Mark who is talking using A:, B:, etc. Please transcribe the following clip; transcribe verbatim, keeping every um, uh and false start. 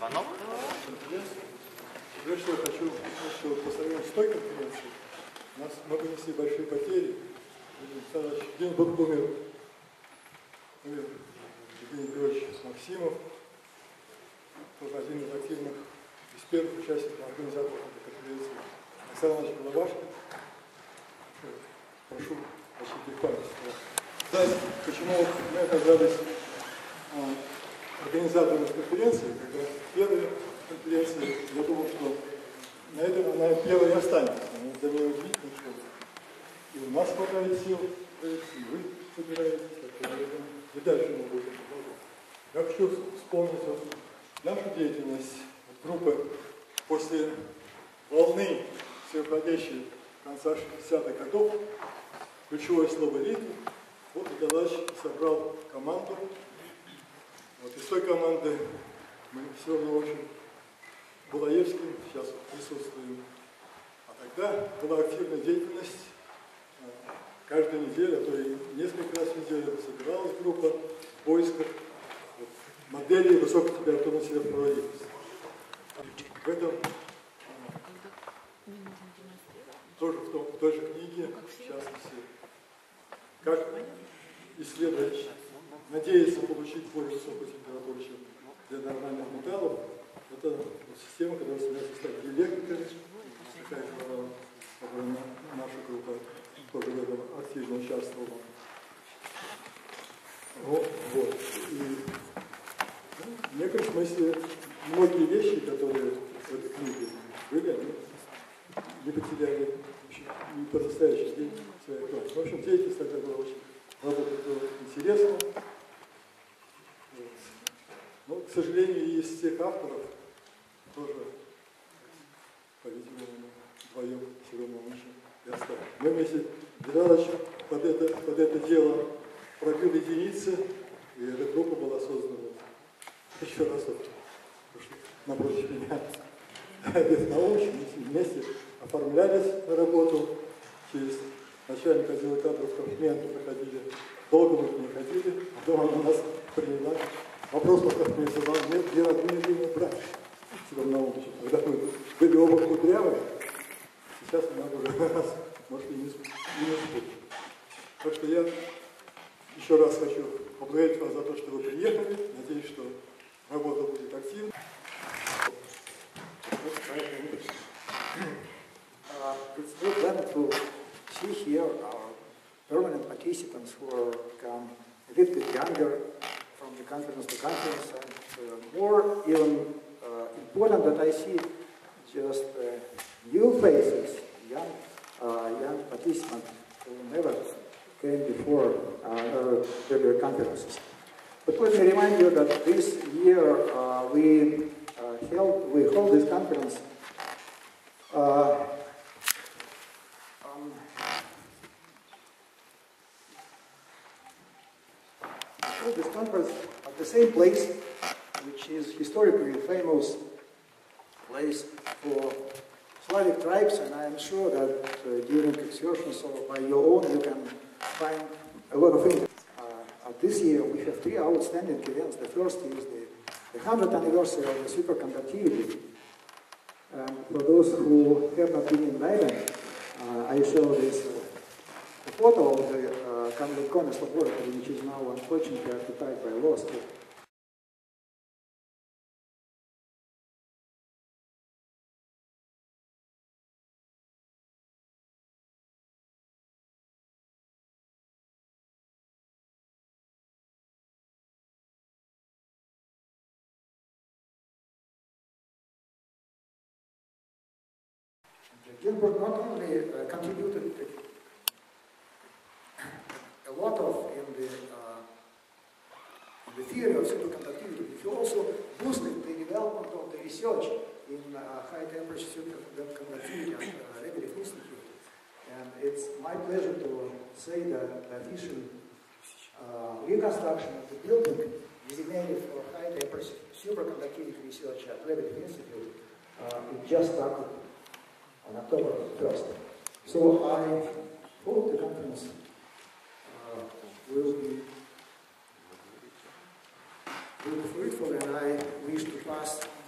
A: звонок.
B: Прежде всего хочу сказать, что по сравнению с той конференцией у нас мы понесли большие потери. День был умер, умер Евгений Петрович Максимов, тоже один из активных, из первых участников, организаторов этой конференции. Александр Иванович Голобашкин. Прошу очистить память. Да, почему мы оказались а, организаторами конференции, когда первая конференция, я думал, что на этом она первой и останется. Для меня удивительно, что и у нас хватает сил, и вы собираетесь, и дальше мы будем продолжать. Я хочу вспомнить вот нашу деятельность группы после волны всеуходящей конца шестидесятых годов, ключевое слово «лидер». Вот Николаевич собрал команду. Вот из той команды мы все равно очень Булаевским сейчас присутствуем. А тогда была активная деятельность. Каждую неделю, а то и несколько раз в неделю собиралась группа в поисках вот, моделей высокотемпературной сверхпроводительности. В этом тоже в, том, в той же книге, в частности, как исследовать, надеяться получить более высокую температуру, чем для нормальных металлов. Это вот система, которая связана с электрикой, такая, которая наша группа тоже в этом активно участвовала. Вот, вот. И ну, в некотором смысле многие вещи, которые в этой книге были, они не потеряли и по настоящий день своей актуальности. В общем, деятельность тогда была очень, работа была интересна. Вот. Но, к сожалению, из всех авторов тоже, по-видимому, вдвоем все равно лучше и остались. Мы вместе Геннадьевич под это, под это дело пробил единицы, и эта группа была создана еще раз вот, напротив меня. Без научных, мы вместе оформлялись на работу через начальника отдела кадров Кахменко проходили. Долго мы не ходили, потом она нас приняла. Вопрос пока мне задал, нет, где родные любимые братья. Себя научить. Когда мы были оба кудрявые, сейчас у нас уже раз, может, и не спутать. Так что я еще раз хочу поблагодарить вас за то, что вы приехали. Надеюсь, что работа будет активна.
C: Uh, it's very glad to see here our permanent participants who are become a little bit younger from the conference to conference, and uh, more even uh, important that I see just uh, new faces, young, uh, young participants who never came before uh, earlier conferences. But let me remind you that this year uh, we uh, held we hold this conference. Uh, um, hold this conference at the same place, which is historically famous place for Slavic tribes, and I am sure that uh, during excursions or by your own you can find a lot of interest. Uh, this year we have three outstanding events. The first is the, the one hundredth anniversary of the superconductivity. And for those who have not been in Leiden, uh, I show this uh, photo of the uh, Convex laboratory, which is now unfortunately occupied by law school. Gilbert not only uh, contributed a lot of in the, uh, in the theory of superconductivity, he also boosted the development of the research in uh, high temperature superconductivity at the Lebedev Institute. And it's my pleasure to say that the official uh, reconstruction of the building designated for high temperature superconductivity research at Lebedev Institute uh, it just started on October first. So I hope the conference uh, will be will be fruitful, and I wish to pass